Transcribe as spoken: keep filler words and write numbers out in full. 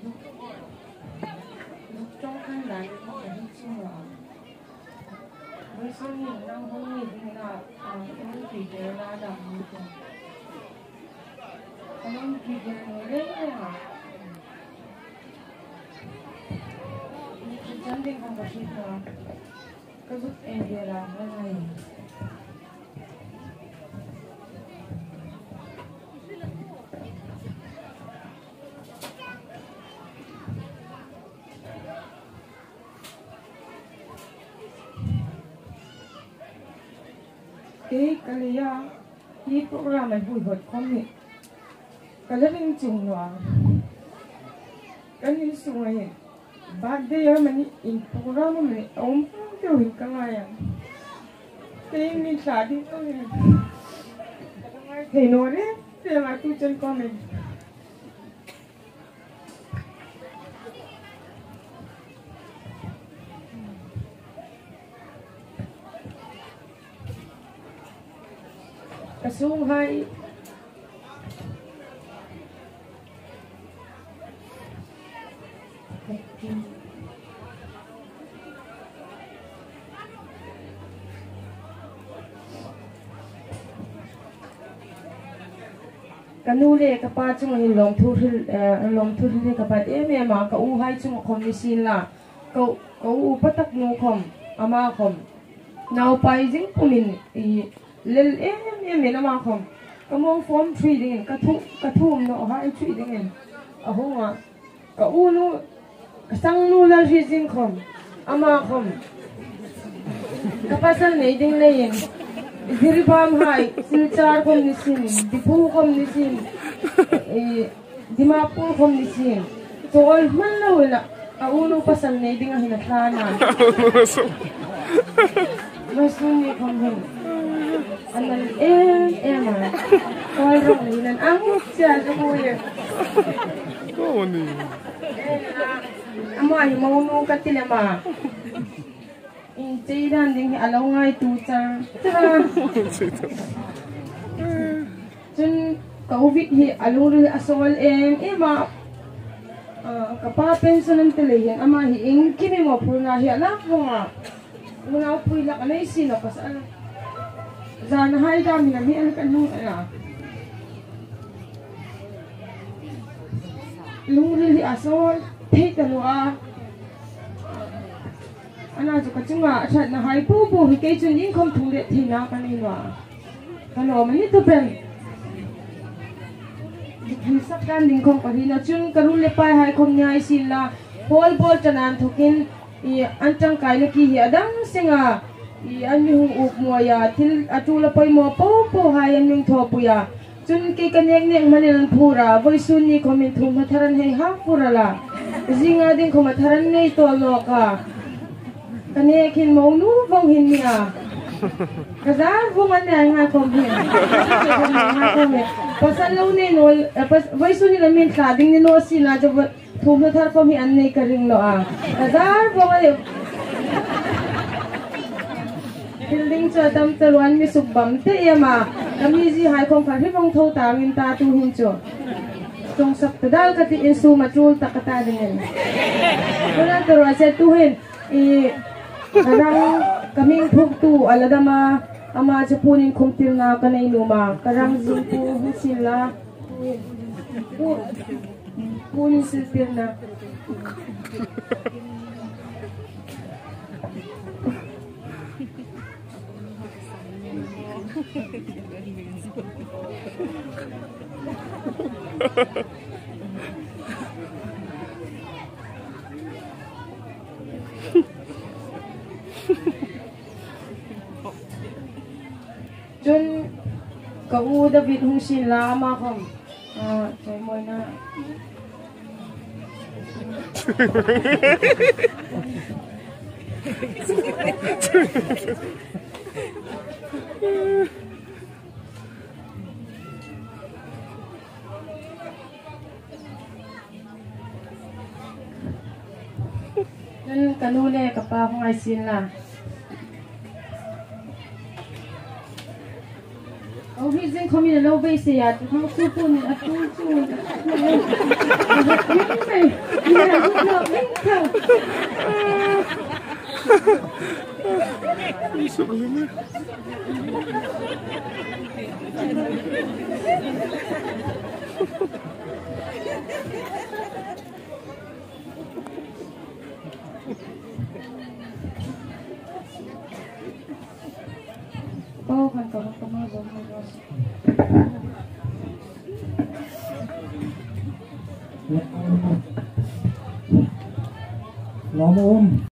trong khăn lại có cái đi chung là với số những năm không nghĩ là những kỳ đề là đầm như thế những kỳ đề nó lấy à chân định không có gì cả cái giúp em về làm cái này cái cái này à cái program này vui vật không nhỉ cái này mình chung rồi cái này chung rồi bạn đây là mình in program mình ông kêu hình cái này à cái mình xả đi thôi thì nói đấy thì là tôi chân con mình cái số hai kanu le kapa chung hi long thu long thu le kapa em em ma ka u hai chung khom ni sin la ka ka u patak no khom ama khom now pai jing pumin i lel em em em ama khom ka mong form three ding ka thu ka thum no hai three ding a honga ka u no ka sang no la ri jing khom ama khom ka pasal nei ding le yin Diribam hai, silchar kom nisin, dipu kom nisin, dimapur kom nisin. Tol man la wala, auno pasal na iding ang hinatlanan. Masuni kom hin. Anan em em ah, tol rong nilan ang siya kabuya. Kau ni. Amo ay mauno katilama. Inci dan ding alaw ngay tutar. Tara. Jun kauwit hi alaw rin asol em ema. Kapapen sa ng telehin ama hi ing kimi mo puna hi alak mo nga. Muna po ilak na isino kas ala. Zana hai dami na hi alakan nung ala. Lungri hi asol. Take ano ah. Ana jo kachunga athat na hai pu pu hi ke chun ing khom thung de thina kanina kano mani to pen hi sak dan ding khom kahina chun karul le pai hai khom nyai sila pol pol tanan thukin i antang kai na ki hi adang singa i anmi hu up moya thil atula pai mo po po hai anming tho puya chun ke kanek nek manilan phura voi sun ni khomin thum tharan hei ha purala zinga ding khom tharan nei to loka kane kin mau nu vong hin mia kaza vong an nai nga kom hin nga kom hin pasan lo ne no pas vai su ni lamin tla ding ni no si la jo thum na thar kom hi an nei ka ring lo a kaza vong ale building cha dam talwan mi subam te ema kami ji hai kom kha hi vong tho ta min ta tu hin cho tong sak ta dal ka ti insu matul ta kata ding wala to ra se tu hin i karang kaming phuk tu aladama ama japunin kumtil na kanay numa karang zingpu sila pu punin silpil na Jun kau David hung sin lama kom ah saya mau na Jun kanule kapa hung ai sin la Oh, he's in Meng kami na low base ya, kang supon at supon. Meng, yeah, good luck, Meng ka. Isok lima. Oh, kan kamu kemana? Lom ôm